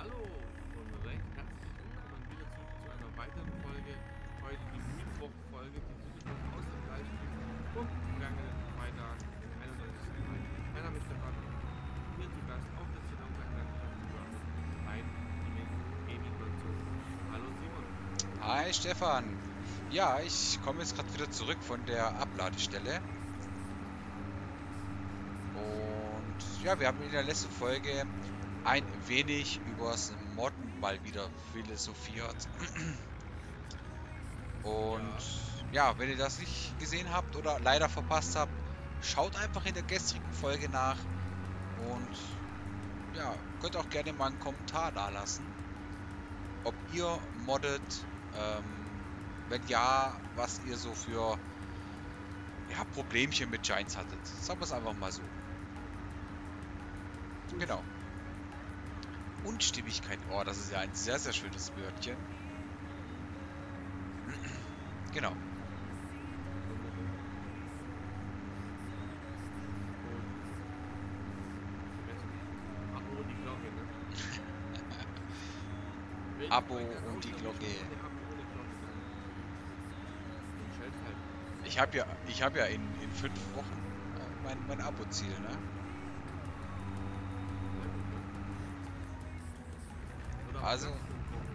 Hallo und recht herzlich willkommen wieder zurück zu einer weiteren Folge. Heute die Mittwoch-Folge, die Titelfolge aus dem Livestream vom vergangenen Freitag, den 31.03. Mein Name ist Stefan und hier zu Gast auf der Zählung der Atlantischer Universe ein Simon Gaming Gonzo. Hallo Simon. Hi Stefan. Ja, ich komme jetzt gerade wieder zurück von der Abladestelle. Und ja, wir haben in der letzten Folge ein wenig übers Modden mal wieder philosophiert. Und Ja, ja, wenn ihr das nicht gesehen habt oder leider verpasst habt, schaut einfach in der gestrigen Folge nach. Und ja, könnt auch gerne mal einen Kommentar dalassen, ob ihr moddet, wenn ja, was ihr so für ja, Problemchen mit Giants hattet. Sagen wir es einfach mal so. Genau. Unstimmigkeit. Unstimmigkeit. Oh, das ist ja ein sehr, sehr schönes Wörtchen. Genau. Wunderschön. Und vergessen. Abo und die Glocke, ne? Welche Abo Folge und die außer mich Glocke. ohne Abo, ohne Glocke dann entschält halt. Ich habe ja in 5 Wochen mein Abo-Ziel, ne? Sehr gut, ja. Wird aber Also, knapp 5 Wochen.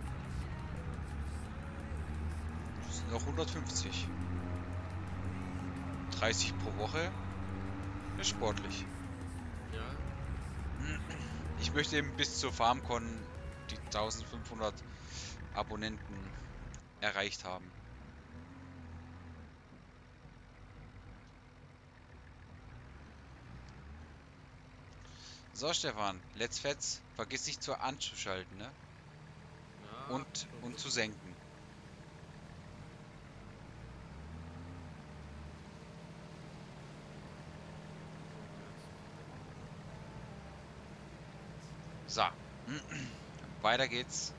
das sind noch 150. Mhm. 30 pro Woche. Ist sportlich. Ja, Ich möchte eben bis zur FarmCon die 1500 Abonnenten erreicht haben. So, Stefan, let's fetz. Vergiss nicht zu anzuschalten, ne? ja, Und zu versuche ich. senken. So, jetzt. So. Weiter geht's.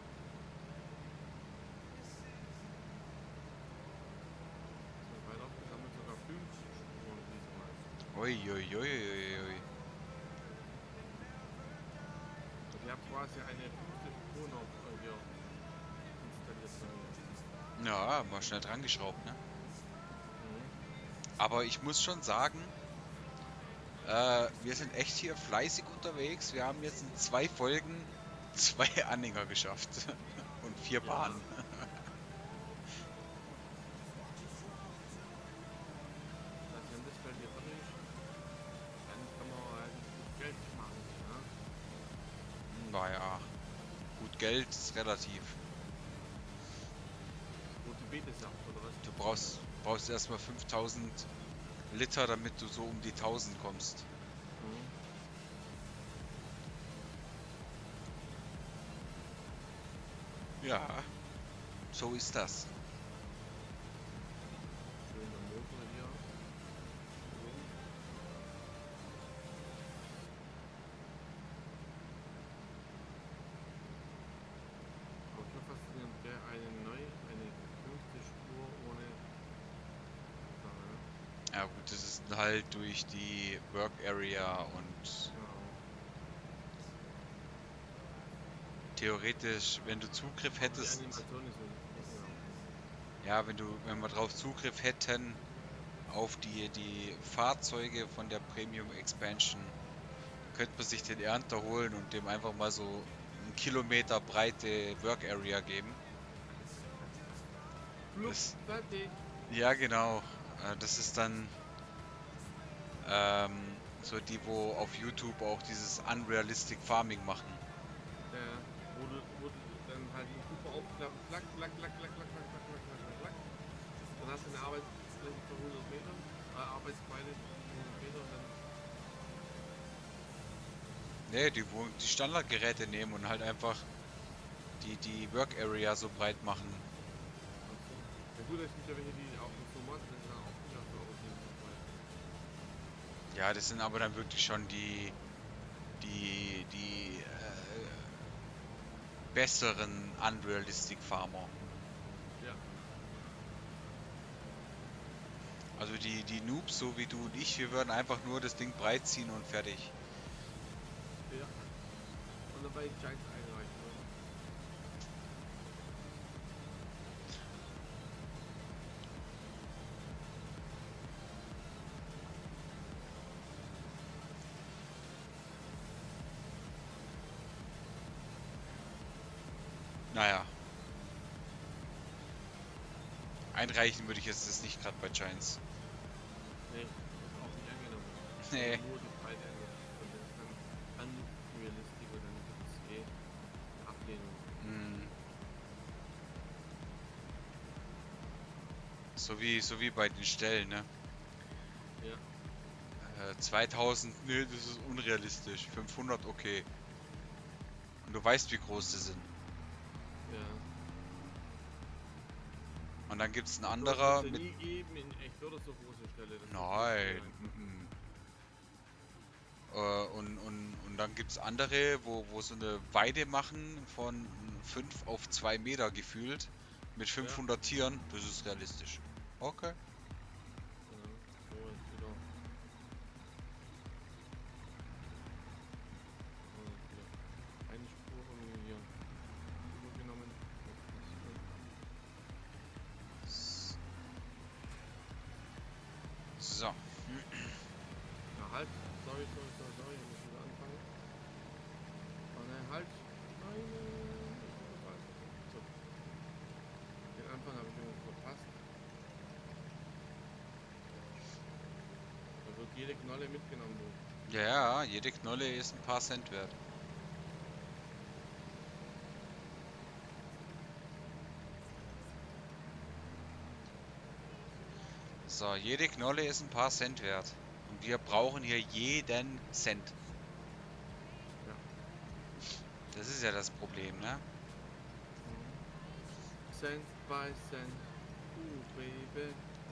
So, weit aufgesammelt, sogar 50 Spuren diesmal. Ui, ui, ui, ui, ui. Also ich habe quasi eine fünfte Spur noch hier installiert bei mir. Ja, mal schnell dran geschraubt, ne? Mhm. Aber ich muss schon sagen, wir sind echt hier fleißig unterwegs. Wir haben jetzt in 2 Folgen 2 Anhänger geschafft. Und 4 Bahnen. Ja, das heißt, wenn das Feld hier fertig ist, dann kann man halt gut Geld machen. Ja? Naja, gut, Geld ist relativ. Rote Betesaft oder was? Du brauchst erstmal 5000 Liter, damit du so um die 1000 kommst. Mhm. Ja, so ist das. Schön der Motor hier. Strom. Aber schon faszinierend, gell? Eine fünfte Spur ohne Sache, ne? Ja gut, das ist halt durch die Work Area und Genau. theoretisch, wenn du Zugriff Aber die hättest, Animation ist so, ja. ja, wenn wir drauf Zugriff hätten auf die Fahrzeuge von der Premium Expansion, dann könnte man sich den Ernter holen und dem einfach mal so 1 Kilometer breite Work Area geben. Flupp, Das, fertig. ja, genau. Das ist dann so die, wo auf YouTube auch dieses Unrealistic Farming machen. Wo du dann halt den Kuper aufklappen, klack, klack, klack, klack, klack, klack, klack, klack, klack, klack, klack. Dann hast du eine Arbeitsfläche von 100 Metern, Arbeitsbreite von 100 Meter und dann, Nee, die Standardgeräte nehmen und halt einfach die Work Area so breit machen. ach so. Ja gut, es gibt ja welche, die auch so machen, dann kann auch wieder so aussehen, so breit. Ja, das sind aber dann wirklich schon die besseren Unrealistic Farmer. Ja, Also die Noobs, so wie du und ich, wir würden einfach nur das Ding breit ziehen und fertig. ja. Und dann bei Giants einreichen. Naja. Einreichen würde ich jetzt das nicht gerade bei Giants. Nee, ist auch nicht angenommen. Nee. Nur die Preise und das ist dann unrealistisch und dann gibt es eine Ablehnung. Hm. So wie bei den Stellen, ne? Ja. 2000, nee, das ist unrealistisch. 500, okay. Und du weißt, wie groß die sind. Ja. Und dann gibt es einen Das anderer wird es mit... nie geben in echt oder so große Stelle. Das Nein. ist Und dann gibt es andere, wo so eine Weide machen von 5 auf 2 Meter gefühlt. Mit 500 Tieren. Das ist realistisch. Okay. genau. So ist wieder. So ist wieder. Eine Spur haben wir hier übergenommen. So. Ja, halt. Sorry, ich muss wieder anfangen. Oh nein, halt. Nein. So. Den Anfang habe ich irgendwie verpasst. Da wird jede Knolle mitgenommen. Du. Ja, jede Knolle ist ein paar Cent wert. So, jede Knolle ist ein paar Cent wert. Und wir brauchen hier jeden Cent. Ja. Das ist ja das Problem, ne? Cent by Cent. Baby.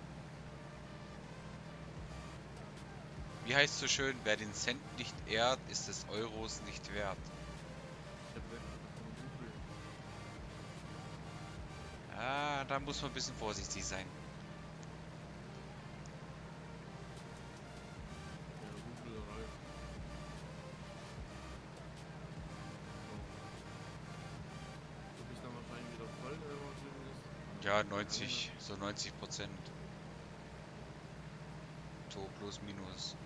Wie heißt so schön, wer den Cent nicht ehrt, ist des Euros nicht wert. Ich habe letztens von Google. Ah, da muss man ein bisschen vorsichtig sein. Ja, Google Ralf. Du bist dann wahrscheinlich wieder voll, wenn man drüben ist. Ja, 90, so 90%. So plus minus.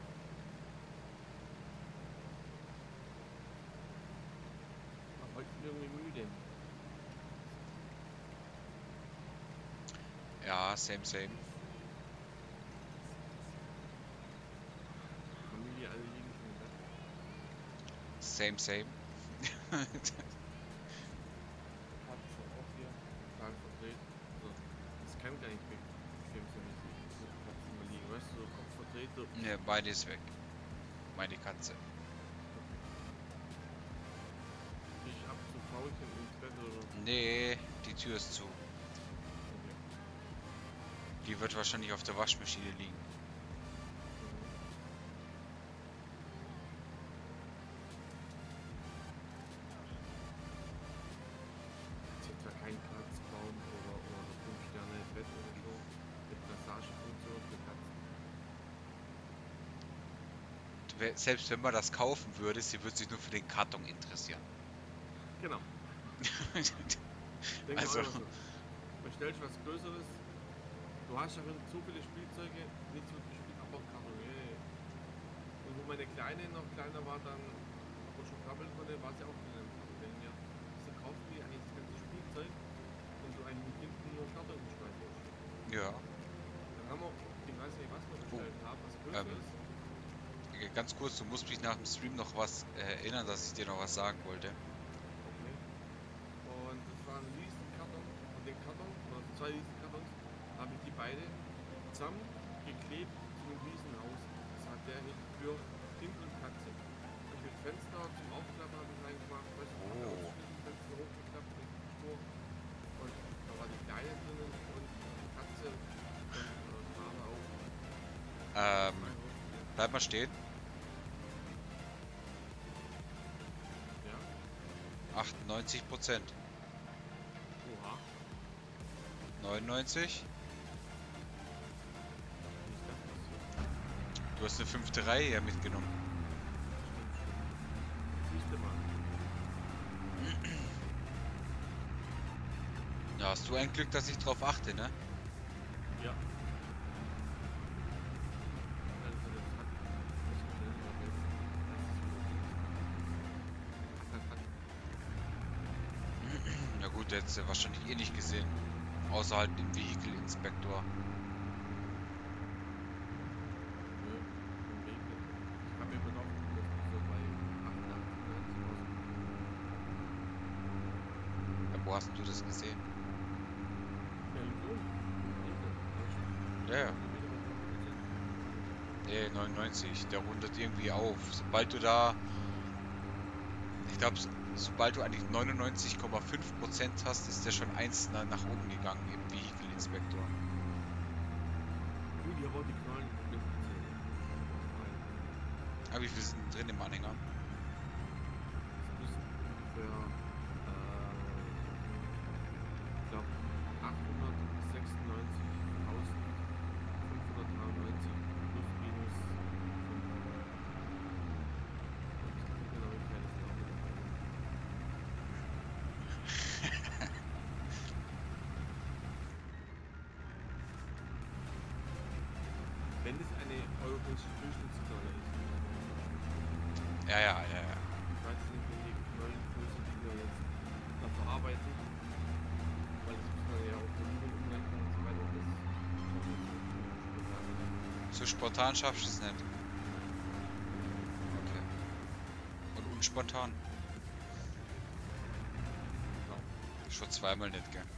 Aber heute irgendwie müde. Ja, same, same. Familie, alle liegen schon im Bett. Same, same. Katze auch hier. Total verdreht. Also, das kann gar nicht bequem sein, wenn so Katzen mal liegen. Weißt du, so Kopf verdreht, so. Ne, beide ist weg. Meine Katze. Ich ab zu Faulchen ins Bett oder. Nee, die Tür ist zu. Okay. Die wird wahrscheinlich auf der Waschmaschine liegen. Ist jetzt ja kein Platzbaum oder 5-Sterne-Bett oder so. Mit Massagefunktion für Katzen. Selbst wenn man das kaufen würde, sie würde sich nur für den Karton interessieren. Genau. Denke Also- also. Bestellst was Größeres. Du hast ja so viele Spielzeuge, nichts wird gespielt, aber Karton. Und wo meine Kleine noch kleiner war, dann aber schon krabbeln konnte, war sie auch drin. Wenn mir so kaufen die eigentlich das ganze Spielzeug und du eigentlich hinten nur Karton schmeißen musst. Ja. Dann haben wir, ich weiß nicht, was wir bestellt haben, was Größeres. Ganz kurz, du musst mich nach dem Stream noch was erinnern, dass ich dir noch was sagen wollte. Okay. Und das war ein Riesenkarton. Und den Karton, oder 2 Riesenkartons, habe ich die beide zusammen geklebt zu einem Riesenhaus. Das hat der für Kind und Katze. Und mit Fenster zum Aufklappen habe ich reingemacht. Weißt du, Oh. Fenster hochgeklappt mit Spur. Und da war die Kleine drinnen und die Katze und Farbe auch. Bleib mal stehen. Ja. 98%. Oha. 99. Wie ist das passiert? Du hast eine 5. Reihe ja mitgenommen. Stimmt. Siehst du mal. Ja, hast du ein Glück, dass ich drauf achte, ne? Ja. Also das hat das schnell vergessen. Das ist wirklich. Ja gut, der hättest du wahrscheinlich eh nicht gesehen. Außer halt im Vehicle-Inspektor. Nö, im Weg nicht. Ich habe mir gedacht, dass die so bei 88, 90 rauskommen. Ja, wo hast du das gesehen? Ja, im Grund. Ja, ja. Nee, 99. Der rundet irgendwie auf. Sobald du da... Ich glaube, sobald du eigentlich 99,5% hast, ist der schon eins nach oben gegangen im Vehicle-Inspektor. Gut, ich habe auch die Knallen nicht gezählt. Aber wie viel sind drin im Anhänger? Es müssen ungefähr, ich glaube, 896.593 plus minus 5. Genau, ich kenne es nicht. Wenn es eine europäische Durchschnittsknolle ist. Ja, ja, ja, ja. Ich weiß nicht, welche Knollengröße die wir jetzt da verarbeiten, weil das muss man ja auch Volumen umrechnen und so weiter. Das schafft jetzt nicht spontan. So spontan schaffst du es nicht. Okay. Und unspontan? Genau. Schon zweimal nicht, gell?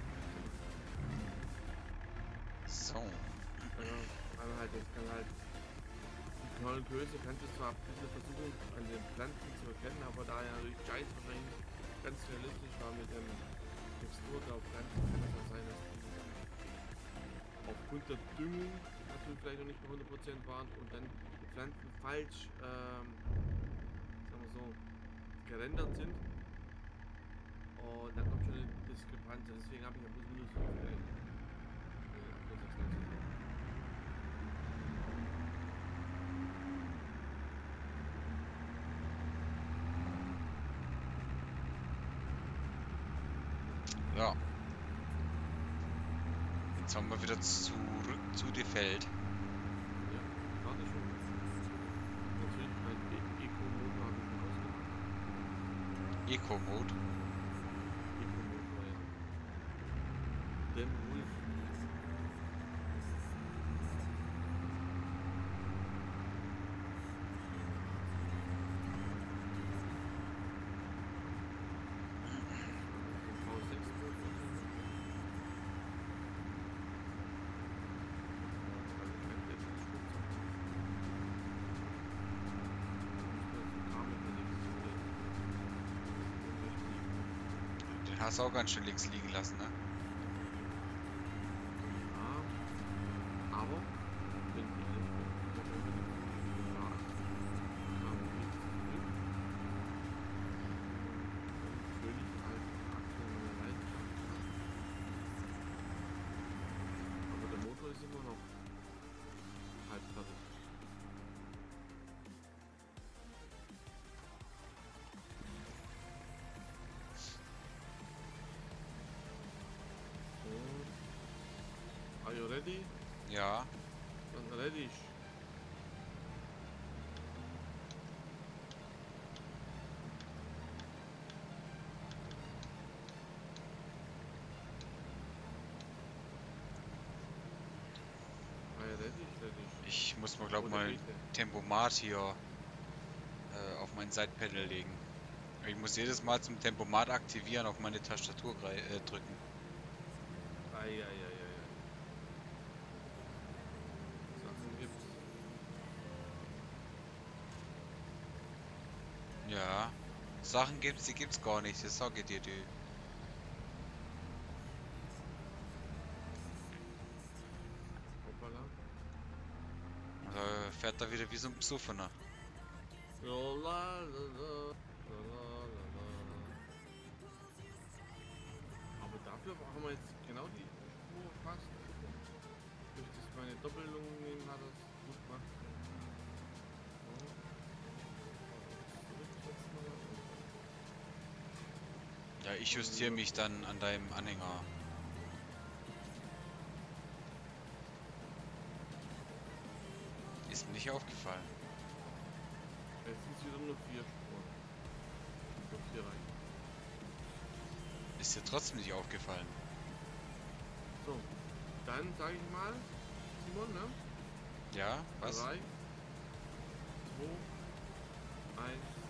So. Ja, weil halt, das kann halt, die Knollengröße kannst du zwar ein bisschen versuchen an den Pflanzen zu erkennen, aber da ja durch Scheiß wahrscheinlich ganz realistisch war mit dem Textur der Pflanzen, kann es auch sein, dass die aufgrund der Düngung natürlich vielleicht noch nicht bei 100% waren und dann die Pflanzen falsch, sagen wir so, gerendert sind. Und dann kommt schon eine Diskrepanz. Deswegen habe ich ja plus minus 5 gerechnet. Nee, 896. Ja. Jetzt haben wir wieder zurück zu dem Feld. Ja, warte schon. Natürlich mein Eco-Motor habe ich schon ausgemacht. Eco-Mode. Eco-Motor, ja. Denn Wolf. V6-Motor. Den hast du auch ganz schön links liegen lassen, ne? Ja, aber wenn ich ehrlich bin, ich habe irgendwie gedacht, kam nichts zurück. Völlig halt aktuell meine Leidenschaft. Aber der Motor ist immer noch halb fertig. Und, are you ready? Ja. Dann ready. Are you ready? Ready. Ich muss mal, glaube Oh, mal der Weg, Tempomat hier auf mein Side-Panel legen. Ich muss jedes Mal zum Tempomat aktivieren auf meine Tastatur drücken. Eieieiei. Sachen gibt's. Ja. Sachen gibt's, die gibt's gar nicht, das sag ich dir, du. Hoppala. Fährt da wieder wie so ein Psuffener. Aber dafür haben wir jetzt genau die Spur fast. Durch das meine Doppelung nehmen hat das gut gemacht. So. Zurücksetzen wir. Ja, ich justiere mich dann an deinem Anhänger. Ist mir nicht aufgefallen. Jetzt sind es wieder nur 4 Spuren. So 4 reichen. Ist dir trotzdem nicht aufgefallen. So, dann sage ich mal, Simon, ne? Ja, was? 3, 2, 1.